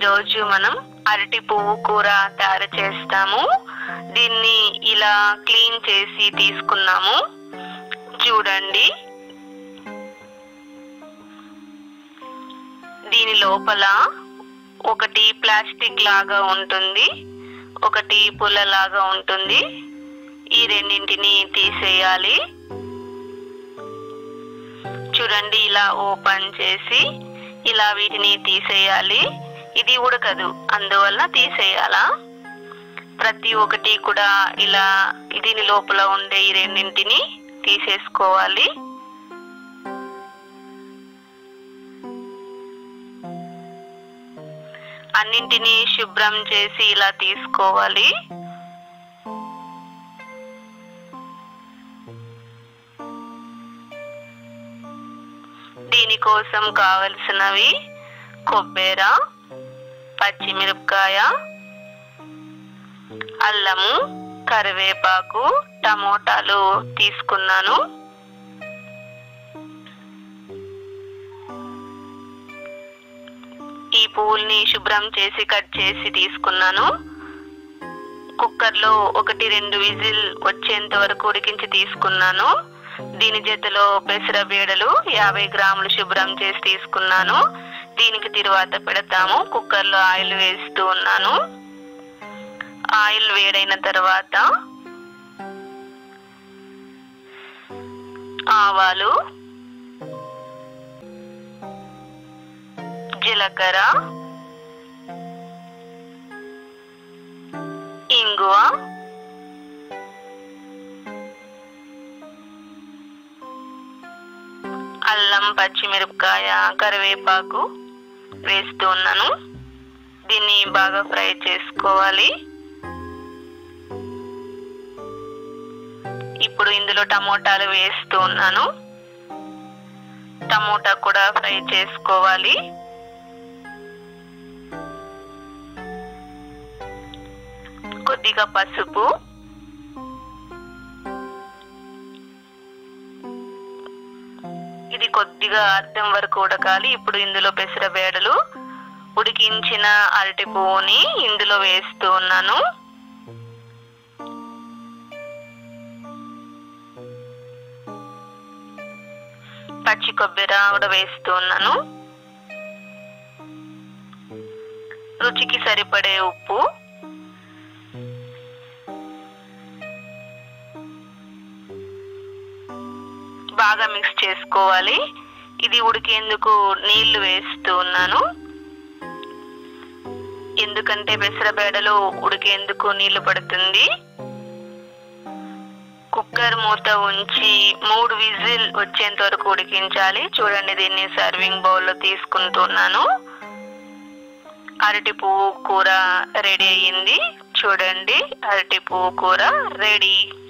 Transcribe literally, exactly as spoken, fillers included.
ఈరోజు మనం అరటి పువ్వు కూర తయారు చేస్తాము. దీన్ని ఇలా క్లీన్ చేసి తీసుకున్నాము. చూడండి, దీని లోపల ఒకటి ప్లాస్టిక్ లాగా ఉంటుంది, ఒకటి పుల్ల లాగా ఉంటుంది. ఈ రెండింటిని తీసేయాలి. చూడండి, ఇలా ఓపెన్ చేసి ఇలా వీటిని తీసేయాలి. ఇది ఉడకదు, అందువల్ల తీసేయాలా. ప్రతి ఒక్కటి కూడా ఇలా దీని లోపల ఉండే ఈ రెండింటిని తీసేసుకోవాలి. అన్నింటినీ శుభ్రం చేసి ఇలా తీసుకోవాలి. దీనికోసం కావలసినవి కొబ్బరి, పచ్చిమిరపకాయ, అల్లము, కరివేపాకు, టమోటాలు తీసుకున్నాను. ఈ పువ్వుల్ని శుభ్రం చేసి కట్ చేసి తీసుకున్నాను. కుక్కర్లో ఒకటి రెండు విజిల్ వచ్చేంత వరకు ఉడికించి తీసుకున్నాను. దీని జతలో పెసర బేడలు యాభై గ్రాములు శుభ్రం చేసి తీసుకున్నాను. దీనికి తిరువాత పెడతాము. కుక్కర్లో ఆయిల్ వేస్తూ ఉన్నాను. ఆయిల్ వేడైన తర్వాత ఆవాలు, జీలకర్ర, ఇంగువ, అల్లం, పచ్చిమిరపకాయ, కరివేపాకు వేస్తూ ఉన్నాను. దీన్ని బాగా ఫ్రై చేసుకోవాలి. ఇప్పుడు ఇందులో టమోటాలు వేస్తూ ఉన్నాను. టమోటా కూడా ఫ్రై చేసుకోవాలి. కొద్దిగా పసుపు, ఇది కొద్దిగా అర్ధం వరకు ఉడకాలి. ఇప్పుడు ఇందులో పెసర బేడలు, ఉడికించిన అరటి పువ్వుని ఇందులో వేస్తూ ఉన్నాను. పచ్చి కొబ్బరి కూడా వేస్తూ ఉన్నాను. రుచికి సరిపడే ఉప్పు, బాగా మిక్స్ చేసుకోవాలి. ఇది ఉడికేందుకు నీళ్లు వేస్తూ ఉన్నాను. ఎందుకంటే పెసర బేడలు ఉడికేందుకు నీళ్లు పడుతుంది. కుక్కర్ మూత ఉంచి మూడు విజిల్ వచ్చేంత వరకు ఉడికించాలి. చూడండి, దీన్ని సర్వింగ్ బౌల్లో తీసుకుంటున్నాను. అరటి పువ్వు కూర రెడీ అయ్యింది. చూడండి, అరటి పువ్వు కూర రెడీ.